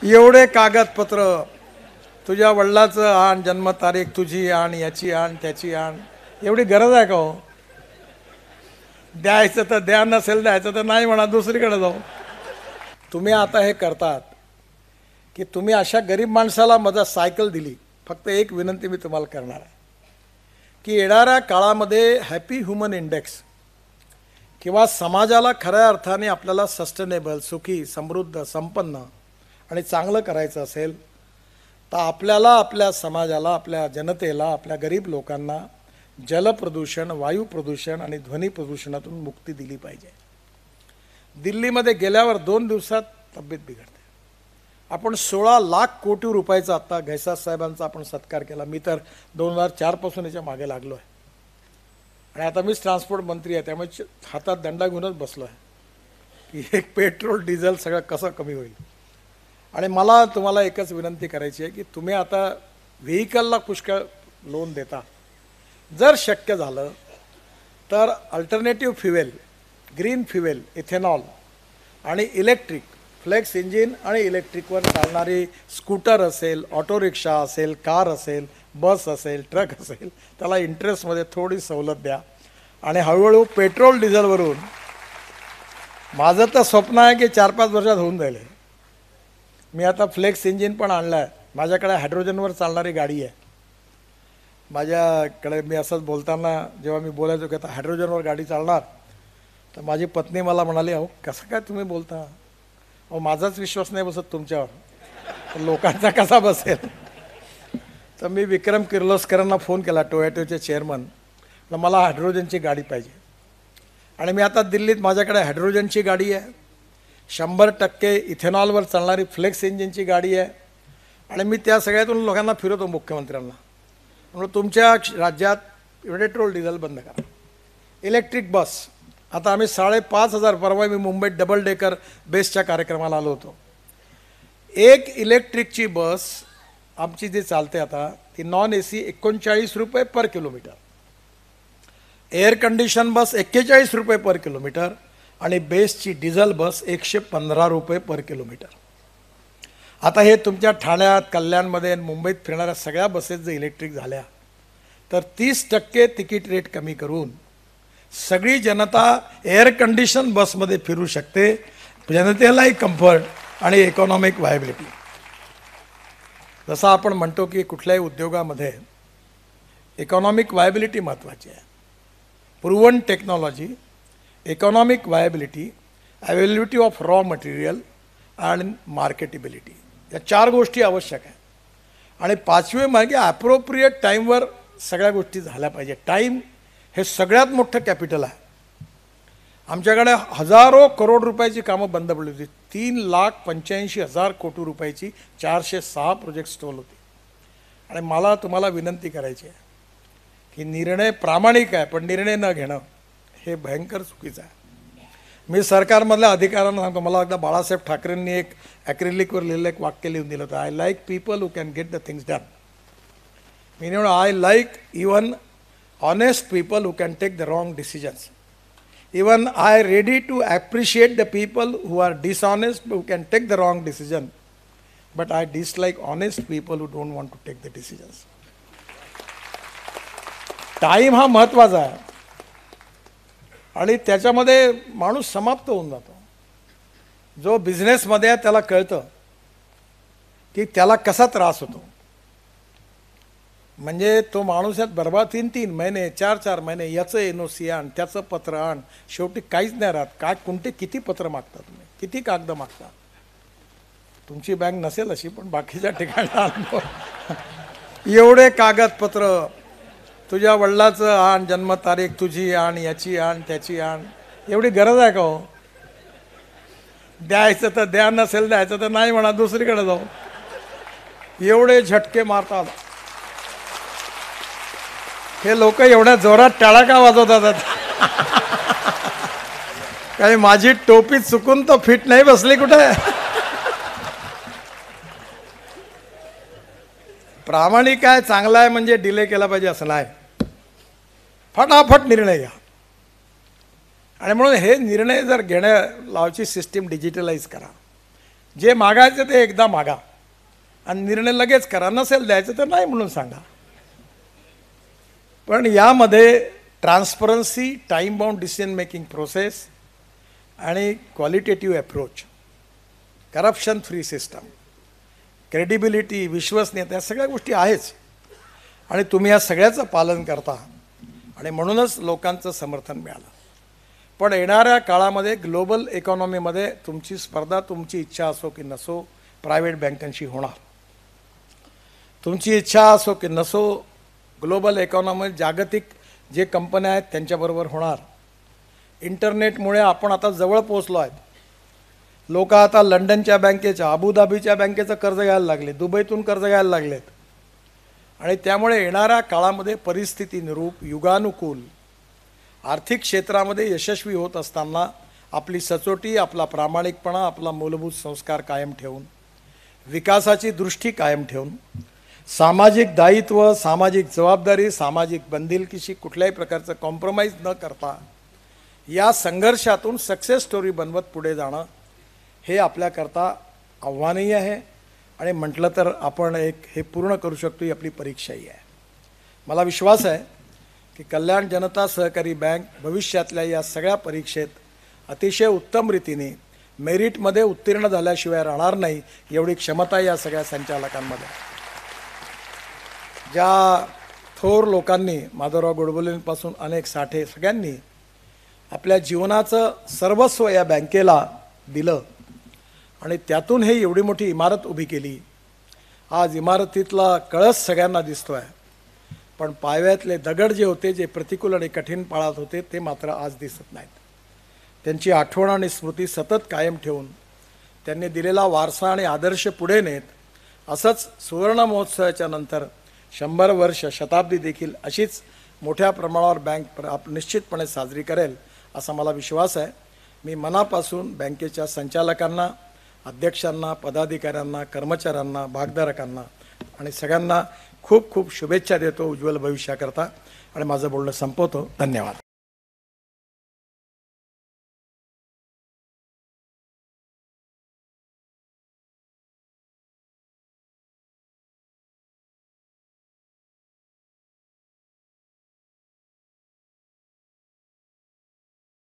एवढे कागदपत्र, तुझ्या वडिलाचं आण, जन्मतारीख तुझी आण, याची आण, त्याची आण, एवढी गरज आहे का हो? द्यायचं तर द्या, नसेल द्यायचं तर नाही म्हणा, दुसरीकडे जाऊ. तुम्ही आता हे करतात की तुम्ही अशा गरीब माणसाला मदत सायकल दिली. फक्त एक विनंती मी तुम्हाला करणार आहे की येणाऱ्या काळामध्ये हॅपी ह्युमन इंडेक्स किंवा समाजाला खऱ्या अर्थाने आपल्याला सस्टेनेबल, सुखी, समृद्ध, संपन्न आणि चांगलं करायचं असेल तर आपल्याला आपल्या समाजाला, आपल्या जनतेला, आपल्या गरीब लोकांना जलप्रदूषण, वायू प्रदूषण आणि ध्वनी प्रदूषणातून मुक्ती दिली पाहिजे. दिल्लीमध्ये गेल्यावर 2 दिवसात तब्येत बिघडते. आपण 16 लाख कोटी रुपयाचा आत्ता घैसास साहेबांचा आपण सत्कार केला. मी तर 2004 पासून याच्या मागे लागलो आहे आणि आता मीच ट्रान्सपोर्ट मंत्री आहे, त्यामुळे हातात दंडा घेऊनच बसलो आहे की एक पेट्रोल डिझेल सगळं कसं कमी होईल. आणि मला तुम्हाला एकच विनंती करायची आहे की तुम्ही आता व्हेकलला पुष्कळ लोन देता. जर शक्य झालं तर alternative fuel, green fuel, ethanol आणि इलेक्ट्रिक, फ्लेक्स इंजिन आणि इलेक्ट्रिकवर चालणारी स्कूटर असेल, ऑटो रिक्षा असेल, कार असेल, बस असेल, ट्रक असेल, त्याला इंटरेस्टमध्ये थोडी सवलत द्या. आणि हळूहळू पेट्रोल डिझेलवरून, माझं तर स्वप्न आहे की 4-5 वर्षात होऊन जाईल. मी आता फ्लेक्स इंजिन पण आणलं आहे. माझ्याकडे हायड्रोजनवर चालणारी गाडी आहे. माझ्याकडे मी असंच बोलताना जेव्हा मी बोलायचो की आता हायड्रोजनवर गाडी चालणार, तर माझी पत्नी मला म्हणाली, अहो कसं काय तुम्ही बोलता, अहो माझाच विश्वास नाही बसत तुमच्यावर, तर लोकांचा कसा बसेल. तर मी विक्रम किर्लोस्करांना फोन केला, टोयोटोचे चेअरमन, मला हायड्रोजनची गाडी पाहिजे. आणि मी आता दिल्लीत माझ्याकडे हायड्रोजनची गाडी आहे, 100% इथेनॉलवर चालणारी फ्लेक्स इंजिनची गाडी आहे. आणि मी त्या सगळ्यातून लोकांना फिरवतो, मुख्यमंत्र्यांना म्हणून तुमच्या राज्यात पेट्रोल डिझेल बंद करा. इलेक्ट्रिक बस, आता आम्ही 5,500, परवा मी मुंबईत डबल डेकर बेसच्या कार्यक्रमाला आलो होतो. एक इलेक्ट्रिकची बस आमची जी चालते आता, ती नॉन AC 39 रुपये per kilometre, air condition bus 41 रुपये पर किलोमीटर आणि बेसची डिझेल बस 115 रुपये पर किलोमीटर. आता हे तुमच्या ठाण्यात, कल्याणमध्ये, मुंबईत फिरणाऱ्या सगळ्या बसेस जर इलेक्ट्रिक झाल्या तर 30% तिकीट रेट कमी करून सगळी जनता एअर कंडिशन बसमध्ये फिरू शकते. जनतेलाही कम्फर्ट आणि इकॉनॉमिक व्हायबिलिटी. जसं आपण म्हणतो की कुठल्याही उद्योगामध्ये इकॉनॉमिक व्हायबिलिटी महत्त्वाची आहे. Proven technology, economic viability, availability of raw material आणि मार्केटेबिलिटी, या 4 गोष्टी आवश्यक आहे. आणि 5वे म्हणजे ॲप्रोप्रिएट टाईमवर सगळ्या गोष्टी झाल्या पाहिजे. टाईम हे सगळ्यात मोठं कॅपिटल आहे. आमच्याकडे हजारो करोड रुपयाची कामं बंद पडली होती. 3,85,000 कोटी रुपयाची 406 प्रोजेक्ट स्टॉल होती. आणि मला तुम्हाला विनंती करायची आहे की निर्णय प्रामाणिक आहे, पण निर्णय न घेणं हे भयंकर चुकीचं आहे. मी सरकारमधल्या अधिकाऱ्यांना सांगतो, मला एकदा बाळासाहेब ठाकरेंनी एक ॲक्रिलिकवर लिहिलं एक वाक्य लिहून दिलं होतं, I like people who can get the things done. मी म्हणून I like even honest people who can take the wrong decisions. Even I ready to appreciate the people who are dishonest, who can take the wrong decision. But I dislike honest people who don't want to take the decisions. Time हा महत्त्वाचा आहे आणि त्याच्यामध्ये माणूस समाप्त होऊन जातो. जो बिझनेसमध्ये आहे त्याला कळतं की त्याला कसा त्रास होतो. म्हणजे तो माणूस यात बरबाद 3-3 महिने, 4-4 महिने, याचं NOC आण, त्याचं पत्र आण, शेवटी काहीच नाही राहत. काय कोणते किती पत्र मागता तुम्ही, किती कागद मागता. तुमची बँक नसेल अशी, पण बाकीच्या ठिकाणी एवढे कागदपत्र, तुझ्या वडिलाचं आण, जन्मतारीख तुझी आण, याची आण, त्याची आण, एवढी गरज आहे का हो? द्यायचं तर द्या, नसेल द्यायचं तर नाही म्हणा, दुसरीकडे जाऊ. एवढे झटके मारतात हे लोक. एवढ्या जोरात टाळा का वाजवतात? काही माझी टोपी चुकून तर फिट नाही बसली कुठे? प्रामाणिक आहे, चांगला आहे म्हणजे डिले केला पाहिजे असं नाही. फटाफट निर्णय घ्या. आणि म्हणून हे निर्णय जर घेण्या लावची सिस्टीम डिजिटलाइज करा. जे मागायचं ते एकदा मागा आणि निर्णय लगेच करा. नसेल द्यायचं तर नाही म्हणून सांगा. पण यामध्ये transparency, time bound decision making process आणि qualitative approach, corruption free system, credibility, विश्वसनीयता, या सगळ्या गोष्टी आहेच. आणि तुम्ही या सगळ्याचं पालन करता आणि म्हणूनच लोकांचं समर्थन मिळालं. पण येणाऱ्या काळामध्ये ग्लोबल इकॉनॉमीमध्ये तुमची स्पर्धा, तुमची इच्छा असो की नसो, प्रायव्हेट बँकांशी होणार. तुमची इच्छा असो की नसो, ग्लोबल इकॉनॉमी, जागतिक जे कंपन्या आहेत त्यांच्याबरोबर होणार. इंटरनेटमुळे आपण आता जवळ पोहोचलो आहेत. लोक आता लंडनच्या बँकेच्या, अबुधाबीच्या बँकेचं कर्ज घ्यायला लागले, दुबईतून कर्ज घ्यायला लागलेत. आणि त्यामुळे येणाऱ्या काळामध्ये परिस्थितीनुरूप, युगानुकूल आर्थिक क्षेत्रामध्ये यशस्वी होत असताना आपली सचोटी, आपला प्रामाणिकपणा, आपला मूलभूत संस्कार कायम ठेवून, विकासाची दृष्टी कायम ठेवून, सामाजिक दायित्व, सामाजिक जबाबदारी, सामाजिक बंधिलकीशी कुठल्याही प्रकारचं कॉम्प्रोमाइज न करता या संघर्षातून सक्सेस स्टोरी बनवत पुढे जाणं हे आपल्याकरता आव्हानही आहे. आणि म्हटलं तर आपण हे पूर्ण करू शकतो, ही आपली परीक्षाही आहे. मला विश्वास आहे की कल्याण जनता सहकारी बँक भविष्यातल्या या सगळ्या परीक्षेत अतिशय उत्तम रीतीने मेरिटमध्ये उत्तीर्ण झाल्याशिवाय राहणार नाही, एवढी क्षमता या सगळ्या संचालकांमध्ये. ज्या थोर लोकांनी, माधवराव गोडबोलेंपासून अनेक साठे, सगळ्यांनी आपल्या जीवनाचं सर्वस्व या बँकेला दिलं आणि त्यातून हे एवढी मोठी इमारत उभी केली. आज इमारतीतला कळस सगळ्यांना दिसतोय, पण पायव्यातले दगड जे होते, जे प्रतिकूल आणि कठीण काळात होते, ते मात्र आज दिसत नाहीत. त्यांची आठवण आणि स्मृती सतत कायम ठेवून त्यांनी दिलेला वारसा आणि आदर्श पुढे नेत असंच सुवर्ण महोत्सवाच्या नंतर 100 वर्ष, शताब्दी देखील अशीच मोठ्या प्रमाणावर बँक निश्चितपणे साजरी करेल असा मला विश्वास आहे. मी मनापासून बँकेच्या संचालकांना, अध्यक्षांना, पदाधिकाऱ्यांना, कर्मचाऱ्यांना, भागधारकांना आणि सगळ्यांना खूप खूप शुभेच्छा देतो उज्ज्वल भविष्याकरता आणि माझं बोलणं संपवतो. धन्यवाद.